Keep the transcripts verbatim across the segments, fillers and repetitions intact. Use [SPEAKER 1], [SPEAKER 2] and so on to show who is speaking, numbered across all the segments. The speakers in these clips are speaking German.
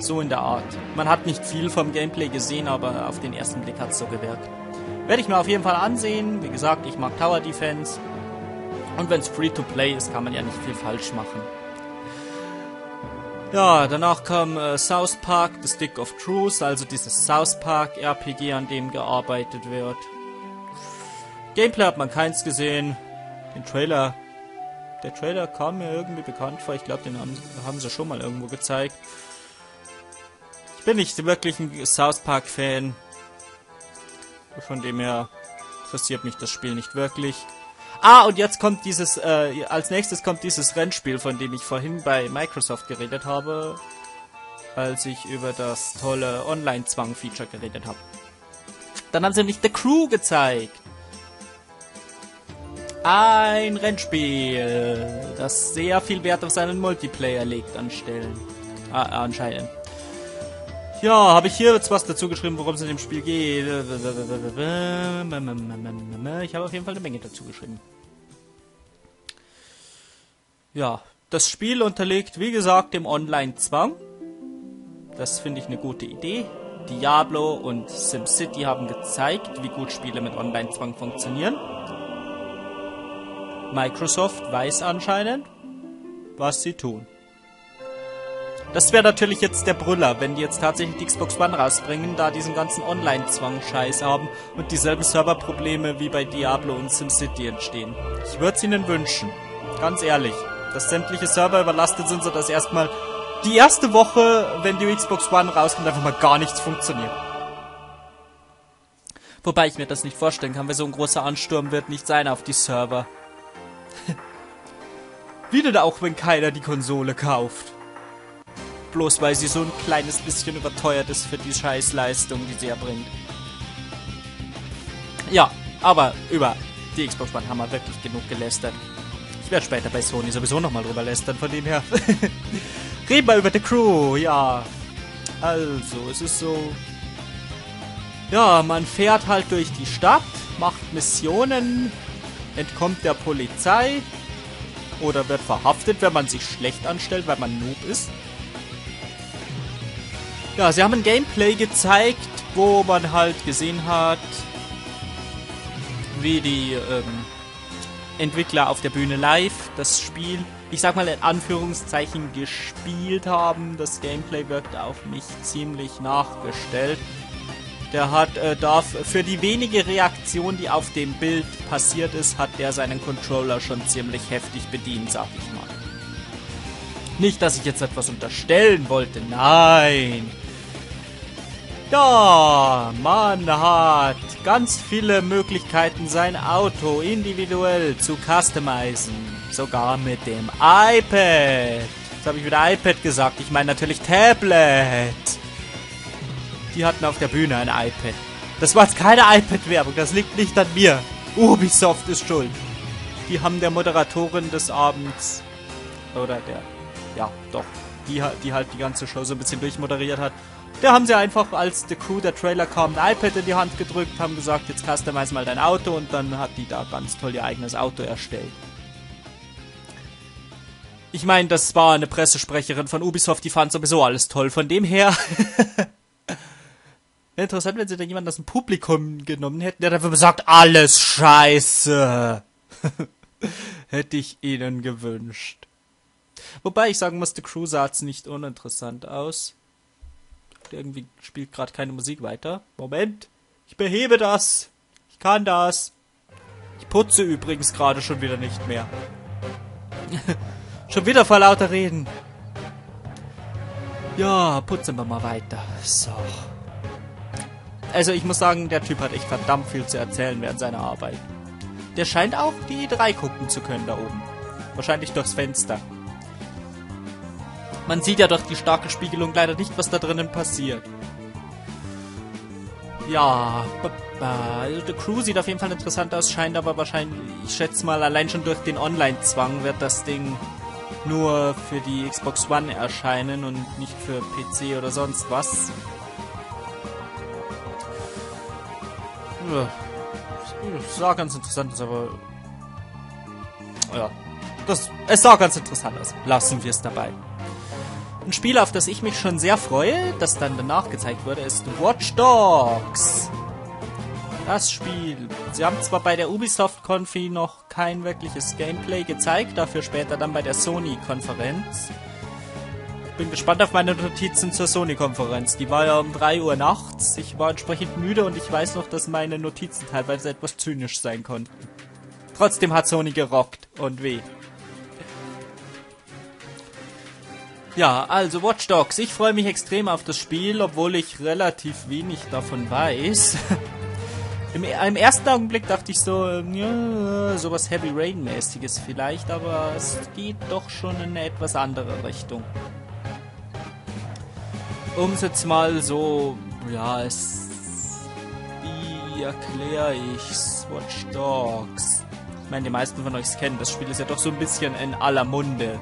[SPEAKER 1] So in der Art. Man hat nicht viel vom Gameplay gesehen, aber auf den ersten Blick hat es so gewirkt. Werde ich mir auf jeden Fall ansehen. Wie gesagt, ich mag Tower Defense. Und wenn es Free-to-Play ist, kann man ja nicht viel falsch machen. Ja, danach kam äh, South Park, The Stick of Truth, also dieses South Park R P G, an dem gearbeitet wird. Gameplay hat man keins gesehen. Den Trailer, der Trailer kam mir irgendwie bekannt vor. Ich glaube, den haben, haben sie schon mal irgendwo gezeigt. Ich bin nicht wirklich ein South Park Fan. Von dem her interessiert mich das Spiel nicht wirklich. Ah, und jetzt kommt dieses, äh, als nächstes kommt dieses Rennspiel, von dem ich vorhin bei Microsoft geredet habe, als ich über das tolle Online-Zwang-Feature geredet habe. Dann haben sie nämlich The Crew gezeigt. Ein Rennspiel, das sehr viel Wert auf seinen Multiplayer legt an Stellen. Ah, anscheinend. Ja, habe ich hier jetzt was dazu geschrieben, worum es in dem Spiel geht. Ich habe auf jeden Fall eine Menge dazu geschrieben. Ja, das Spiel unterliegt, wie gesagt, dem Online-Zwang. Das finde ich eine gute Idee. Diablo und SimCity haben gezeigt, wie gut Spiele mit Online-Zwang funktionieren. Microsoft weiß anscheinend, was sie tun. Das wäre natürlich jetzt der Brüller, wenn die jetzt tatsächlich die Xbox One rausbringen, da diesen ganzen Online-Zwang-Scheiß haben und dieselben Serverprobleme wie bei Diablo und SimCity entstehen. Ich würde es ihnen wünschen, ganz ehrlich, dass sämtliche Server überlastet sind, sodass erstmal die erste Woche, wenn die Xbox One rauskommt, einfach mal gar nichts funktioniert. Wobei ich mir das nicht vorstellen kann, weil so ein großer Ansturm wird nicht sein auf die Server. Wieder auch, wenn keiner die Konsole kauft. Bloß weil sie so ein kleines bisschen überteuert ist für die Scheißleistung, die sie erbringt. Ja, aber über die Xbox One haben wir wirklich genug gelästert. Ich werde später bei Sony sowieso nochmal drüber lästern, von dem her. Reden wir über The Crew, ja. Also, es ist so... Ja, man fährt halt durch die Stadt, macht Missionen, entkommt der Polizei oder wird verhaftet, wenn man sich schlecht anstellt, weil man Noob ist. Ja, sie haben ein Gameplay gezeigt, wo man halt gesehen hat, wie die ähm, Entwickler auf der Bühne live das Spiel, ich sag mal in Anführungszeichen, gespielt haben. Das Gameplay wirkt auf mich ziemlich nachgestellt. Der hat, äh, darf für die wenige Reaktion, die auf dem Bild passiert ist, hat der seinen Controller schon ziemlich heftig bedient, sag ich mal. Nicht, dass ich jetzt etwas unterstellen wollte, nein. Ja, man hat ganz viele Möglichkeiten, sein Auto individuell zu customizen. Sogar mit dem iPad. Jetzt habe ich wieder iPad gesagt, ich meine natürlich Tablet. Die hatten auf der Bühne ein iPad. Das war jetzt keine iPad-Werbung, das liegt nicht an mir. Ubisoft ist schuld. Die haben der Moderatorin des Abends, oder der, ja, doch, die, die halt die ganze Show so ein bisschen durchmoderiert hat, der haben sie einfach, als The Crew, der Trailer kam, ein iPad in die Hand gedrückt, haben gesagt, jetzt customize mal dein Auto, und dann hat die da ganz toll ihr eigenes Auto erstellt. Ich meine, das war eine Pressesprecherin von Ubisoft, die fand sowieso alles toll, von dem her... Wäre interessant, wenn sie da jemanden aus dem Publikum genommen hätten, der dafür sagt, alles scheiße. Hätte ich ihnen gewünscht. Wobei ich sagen muss, The Crew sah jetzt nicht uninteressant aus. Irgendwie spielt gerade keine Musik weiter. Moment, ich behebe das. Ich kann das. Ich putze übrigens gerade schon wieder nicht mehr. Schon wieder vor lauter Reden. Ja, putzen wir mal weiter. So. Also ich muss sagen, der Typ hat echt verdammt viel zu erzählen während seiner Arbeit. Der scheint auch die E drei gucken zu können da oben. Wahrscheinlich durchs Fenster. Man sieht ja durch die starke Spiegelung leider nicht, was da drinnen passiert. Ja, also The Crew sieht auf jeden Fall interessant aus, scheint aber wahrscheinlich, ich schätze mal, allein schon durch den Online-Zwang wird das Ding nur für die Xbox One erscheinen und nicht für P C oder sonst was. Ja, es sah ganz interessant aus, aber ja, das, es sah ganz interessant aus. Lassen wir es dabei. Ein Spiel, auf das ich mich schon sehr freue, das dann danach gezeigt wurde, ist Watch Dogs. Das Spiel. Sie haben zwar bei der Ubisoft-Konfi noch kein wirkliches Gameplay gezeigt, dafür später dann bei der Sony-Konferenz. Bin gespannt auf meine Notizen zur Sony-Konferenz. Die war ja um drei Uhr nachts. Ich war entsprechend müde und ich weiß noch, dass meine Notizen teilweise etwas zynisch sein konnten. Trotzdem hat Sony gerockt und weh. Ja, also Watch Dogs. Ich freue mich extrem auf das Spiel, obwohl ich relativ wenig davon weiß. Im, Im ersten Augenblick dachte ich so, ja, sowas Heavy Rain-mäßiges vielleicht, aber es geht doch schon in eine etwas andere Richtung. Um es jetzt mal so, ja, es, wie erkläre ich's? Watch Dogs. Ich meine, die meisten von euch kennen, das Spiel ist ja doch so ein bisschen in aller Munde.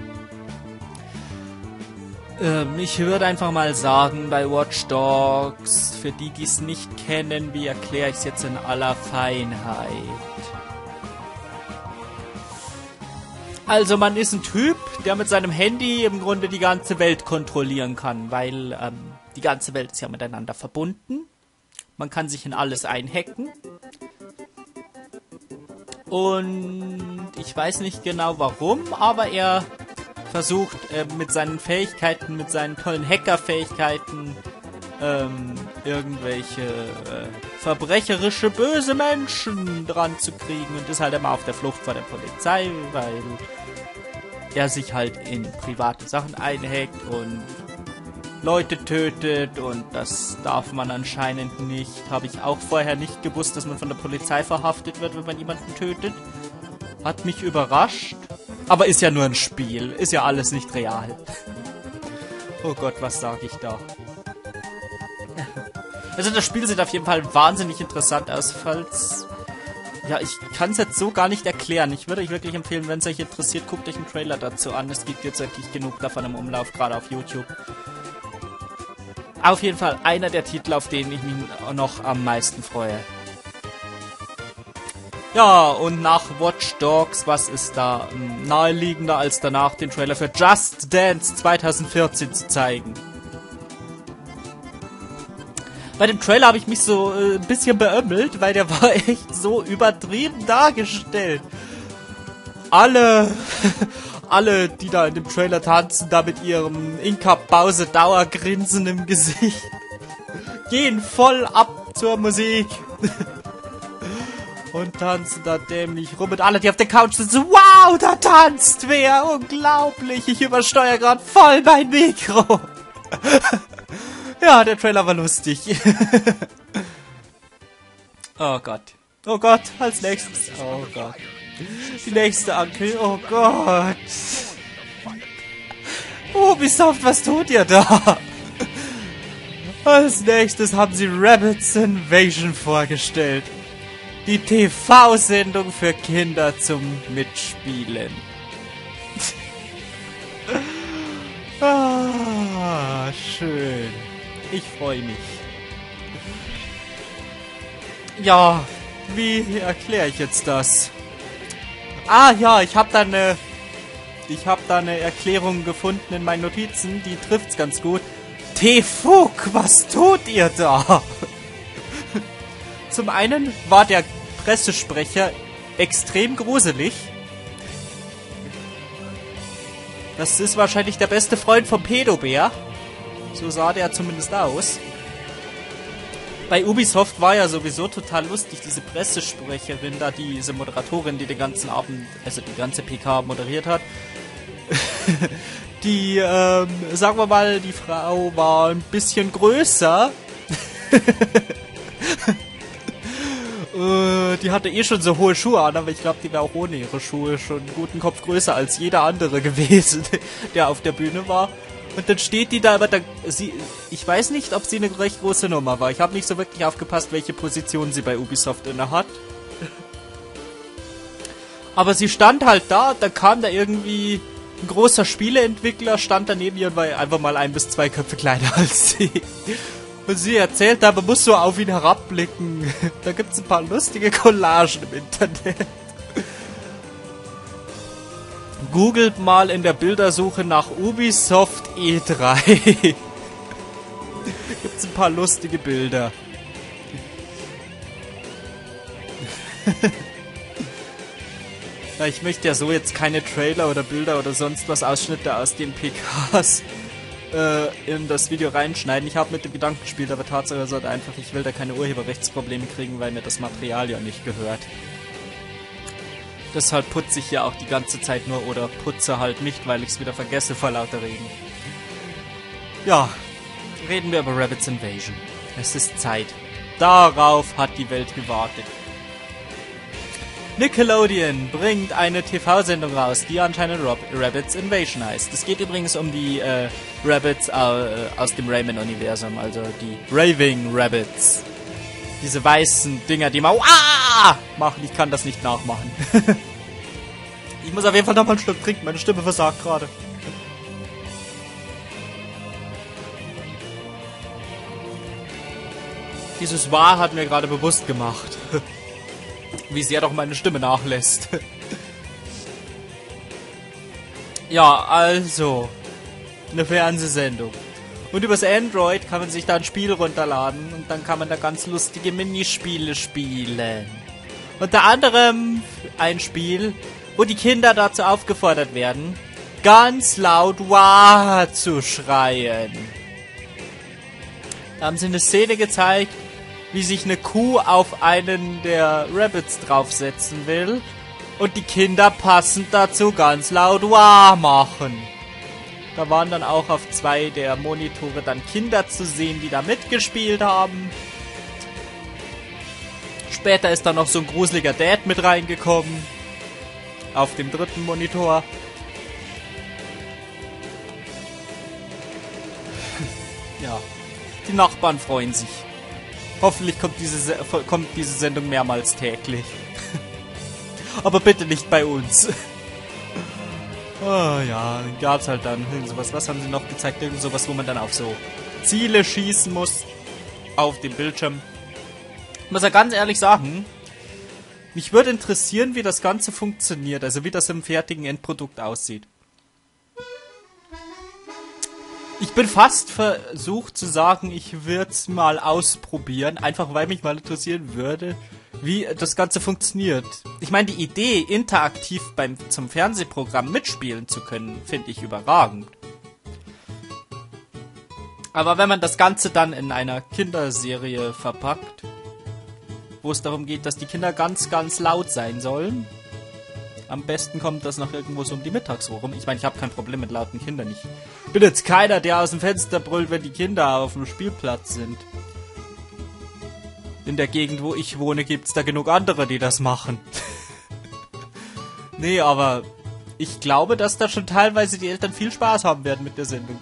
[SPEAKER 1] Ähm, ich würde einfach mal sagen, bei Watch Dogs, für die, die es nicht kennen, wie erkläre ich es jetzt in aller Feinheit? Also man ist ein Typ, der mit seinem Handy im Grunde die ganze Welt kontrollieren kann, weil ähm, die ganze Welt ist ja miteinander verbunden. Man kann sich in alles einhacken. Und ich weiß nicht genau warum, aber er versucht äh, mit seinen Fähigkeiten, mit seinen tollen Hacker-Fähigkeiten ähm, irgendwelche äh, verbrecherische, böse Menschen dran zu kriegen und ist halt immer auf der Flucht vor der Polizei, weil er sich halt in private Sachen einhackt und Leute tötet und das darf man anscheinend nicht. Habe ich auch vorher nicht gewusst, dass man von der Polizei verhaftet wird, wenn man jemanden tötet. Hat mich überrascht. Aber ist ja nur ein Spiel. Ist ja alles nicht real. Oh Gott, was sage ich da? Also das Spiel sieht auf jeden Fall wahnsinnig interessant aus, falls... Ja, ich kann es jetzt so gar nicht erklären. Ich würde euch wirklich empfehlen, wenn es euch interessiert, guckt euch einen Trailer dazu an. Es gibt jetzt wirklich genug davon im Umlauf, gerade auf YouTube. Auf jeden Fall einer der Titel, auf den ich mich noch am meisten freue. Ja, und nach Watch Dogs, was ist da naheliegender, als danach den Trailer für Just Dance zwanzig vierzehn zu zeigen? Bei dem Trailer habe ich mich so äh, ein bisschen beömmelt, weil der war echt so übertrieben dargestellt. Alle, alle, die da in dem Trailer tanzen, da mit ihrem Inka-Bause-Dauergrinsen im Gesicht, gehen voll ab zur Musik. Und tanzen da dämlich rum. Und alle, die auf der Couch sitzen, so, wow, da tanzt wer. Unglaublich. Ich übersteuere gerade voll mein Mikro. Ja, der Trailer war lustig. Oh Gott. Oh Gott, als nächstes. Oh Gott. Die nächste Anke. Oh Gott. Ubisoft, was tut ihr da? Als nächstes haben sie Rabbids Invasion vorgestellt. Die T V-Sendung für Kinder zum Mitspielen. Ah, schön. Ich freue mich. Ja, wie erkläre ich jetzt das? Ah ja, ich habe da eine... Ich habe da eine Erklärung gefunden in meinen Notizen, die trifft's ganz gut. T-Fug, was tut ihr da? Zum einen war der Pressesprecher extrem gruselig. Das ist wahrscheinlich der beste Freund vom Pedobär. So sah der zumindest aus. Bei Ubisoft war ja sowieso total lustig, diese Pressesprecherin da, diese Moderatorin, die den ganzen Abend, also die ganze P K moderiert hat. Die, ähm, sagen wir mal, die Frau war ein bisschen größer. äh, die hatte eh schon so hohe Schuhe an, aber ich glaube, die wäre auch ohne ihre Schuhe schon einen guten Kopf größer als jeder andere gewesen, der auf der Bühne war. Und dann steht die da, aber da, sie, ich weiß nicht, ob sie eine recht große Nummer war. Ich habe nicht so wirklich aufgepasst, welche Position sie bei Ubisoft inne hat. Aber sie stand halt da, da kam da irgendwie ein großer Spieleentwickler, stand daneben ihr und war einfach mal ein bis zwei Köpfe kleiner als sie. Und sie erzählt, man muss so auf ihn herabblicken. Da gibt's ein paar lustige Collagen im Internet. Googelt mal in der Bildersuche nach Ubisoft E drei. Gibt's ein paar lustige Bilder. Ja, ich möchte ja so jetzt keine Trailer oder Bilder oder sonst was, Ausschnitte aus den P Ks äh, in das Video reinschneiden. Ich habe mit dem Gedanken gespielt, aber Tatsache ist halt einfach, ich will da keine Urheberrechtsprobleme kriegen, weil mir das Material ja nicht gehört. Deshalb putze ich ja auch die ganze Zeit nur oder putze halt nicht, weil ich es wieder vergesse vor lauter Regen. Ja, reden wir über Rabbids Invasion. Es ist Zeit. Darauf hat die Welt gewartet. Nickelodeon bringt eine T V-Sendung raus, die anscheinend Rob Rabbids Invasion heißt. Es geht übrigens um die äh, Rabbids äh, aus dem Rayman-Universum, also die Raving Rabbids. Diese weißen Dinger, die mal Uah! machen. Ich kann das nicht nachmachen. Ich muss auf jeden Fall noch mal einen Schluck trinken, meine Stimme versagt gerade. Dieses Wahr hat mir gerade bewusst gemacht. Wie sehr doch meine Stimme nachlässt. Ja, also. Eine Fernsehsendung. Und übers Android kann man sich da ein Spiel runterladen. Und dann kann man da ganz lustige Minispiele spielen. Unter anderem ein Spiel, wo die Kinder dazu aufgefordert werden, ganz laut Wah zu schreien. Da haben sie eine Szene gezeigt, wie sich eine Kuh auf einen der Rabbids draufsetzen will und die Kinder passend dazu ganz laut Wah machen. Da waren dann auch auf zwei der Monitore dann Kinder zu sehen, die da mitgespielt haben. Später ist dann noch so ein gruseliger Dad mit reingekommen. Auf dem dritten Monitor. Ja, die Nachbarn freuen sich. Hoffentlich kommt diese, kommt diese Sendung mehrmals täglich. Aber bitte nicht bei uns. Oh ja, gab's halt dann irgend sowas. Was haben sie noch gezeigt? Irgend sowas, wo man dann auf so Ziele schießen muss. Auf dem Bildschirm. Ich muss ja ganz ehrlich sagen, mich würde interessieren, wie das Ganze funktioniert. Also wie das im fertigen Endprodukt aussieht. Ich bin fast versucht zu sagen, ich würde es mal ausprobieren, einfach weil mich mal interessieren würde, wie das Ganze funktioniert. Ich meine, die Idee, interaktiv beim zum Fernsehprogramm mitspielen zu können, finde ich überragend. Aber wenn man das Ganze dann in einer Kinderserie verpackt, wo es darum geht, dass die Kinder ganz, ganz laut sein sollen, am besten kommt das noch irgendwo so um die Mittagsruhe rum. Ich meine, ich habe kein Problem mit lauten Kindern. Ich bin jetzt keiner, der aus dem Fenster brüllt, wenn die Kinder auf dem Spielplatz sind. In der Gegend, wo ich wohne, gibt's da genug andere, die das machen. Nee, aber ich glaube, dass da schon teilweise die Eltern viel Spaß haben werden mit der Sendung.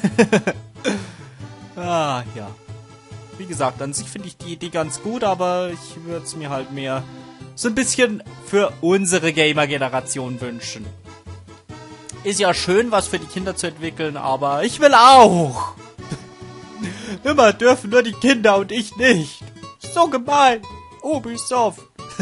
[SPEAKER 1] Ah, ja. Wie gesagt, an sich finde ich die Idee ganz gut, aber ich würde es mir halt mehr so ein bisschen für unsere Gamer-Generation wünschen. Ist ja schön, was für die Kinder zu entwickeln, aber ich will auch. Immer dürfen nur die Kinder und ich nicht. So gemein. Ubisoft.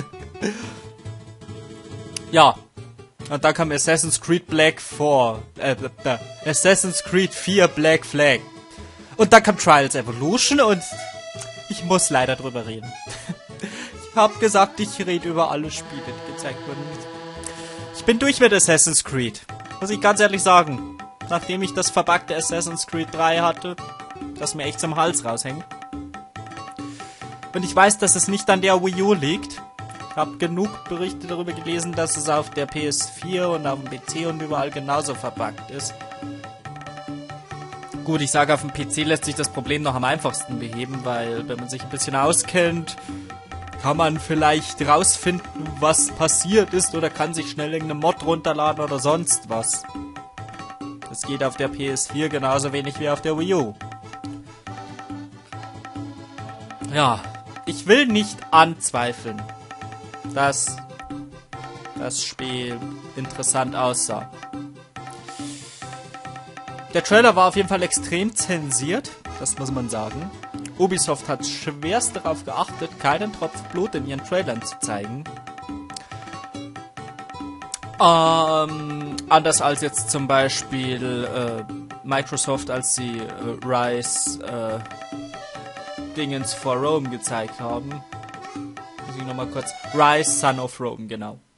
[SPEAKER 1] Ja. Und dann kam Assassin's Creed Black vier. Äh, äh, Assassin's Creed vier Black Flag. Und dann kam Trials Evolution und ich muss leider drüber reden. Ich hab gesagt, ich rede über alle Spiele, die gezeigt wurden. Ich bin durch mit Assassin's Creed. Muss ich ganz ehrlich sagen. Nachdem ich das verpackte Assassin's Creed drei hatte, das mir echt zum Hals raushängt. Und ich weiß, dass es nicht an der Wii U liegt. Ich habe genug Berichte darüber gelesen, dass es auf der P S vier und auf dem P C und überall genauso verpackt ist. Gut, ich sage, auf dem P C lässt sich das Problem noch am einfachsten beheben, weil wenn man sich ein bisschen auskennt, kann man vielleicht rausfinden, was passiert ist oder kann sich schnell irgendeine Mod runterladen oder sonst was. Das geht auf der P S vier genauso wenig wie auf der Wii U. Ja, ich will nicht anzweifeln, dass das Spiel interessant aussah. Der Trailer war auf jeden Fall extrem zensiert, das muss man sagen. Ubisoft hat schwerst darauf geachtet, keinen Tropfen Blut in ihren Trailern zu zeigen. Ähm, Anders als jetzt zum Beispiel äh, Microsoft, als sie äh, Rise äh, Dingens for Rome gezeigt haben. Muss ich nochmal kurz. Rise Son of Rome, genau.